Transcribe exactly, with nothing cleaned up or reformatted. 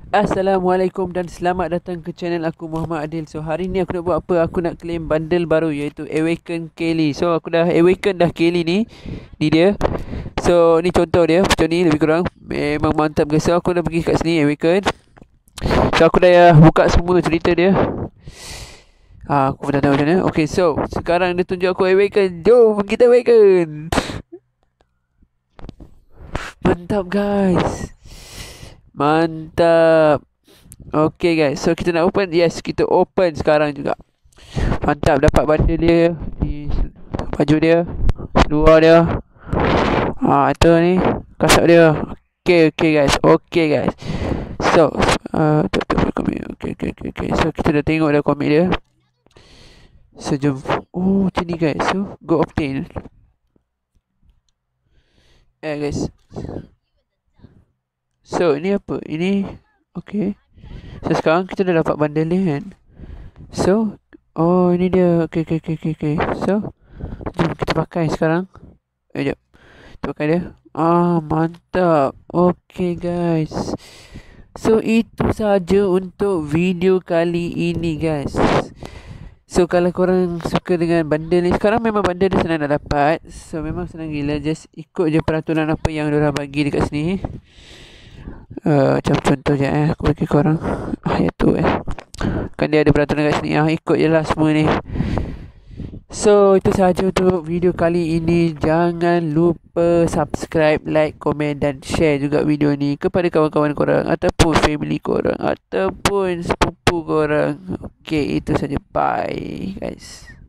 Assalamualaikum dan selamat datang ke channel aku, Muhammad Adil. So hari ni aku nak buat apa? Aku nak claim bundle baru iaitu Awaken Kelly. So aku dah Awaken dah Kelly ni. Ni dia. So ni contoh dia macam ni lebih kurang. Memang mantap guys. So aku dah pergi kat sini Awaken. So aku dah buka semua cerita dia. Ha, aku pun tak tahu macam mana. Okay, so sekarang dia tunjuk aku Awaken. Jom kita Awaken. Mantap guys. Mantap. Okay guys, so kita nak open. Yes, kita open sekarang juga. Mantap, dapat bundle dia. Ni baju dia, luar dia. Ha, itu ni kasut dia. Okay, okay guys. Okay guys. So, uh, tu, tu, komik. Okay, okay, okay, okay. So kita dah tengok dah komik dia. So jom. Oh, macam ni guys. So go obtain. Eh guys. So ini apa? Ini okay. So sekarang kita dah dapat bundle ni kan. So oh ini dia. Okay okay okay okay, okay. So jom kita pakai sekarang. Eh jap. Kita pakai dia. Ah mantap. Okay guys. So itu saja untuk video kali ini guys. So kalau korang suka dengan bundle ni, sekarang memang bundle dia senang nak dapat. So memang senang gila. Just ikut je peraturan apa yang diorang bagi dekat sini. Uh, macam contoh je eh, aku bagi korang ayat tu eh. Kan dia ada peraturan kat sini. Ah, ikut je lah semua ni. So itu sahaja untuk video kali ini. Jangan lupa subscribe, like, komen dan share juga video ni kepada kawan-kawan korang ataupun family korang ataupun sepupu korang. Okay, itu saja. Bye guys.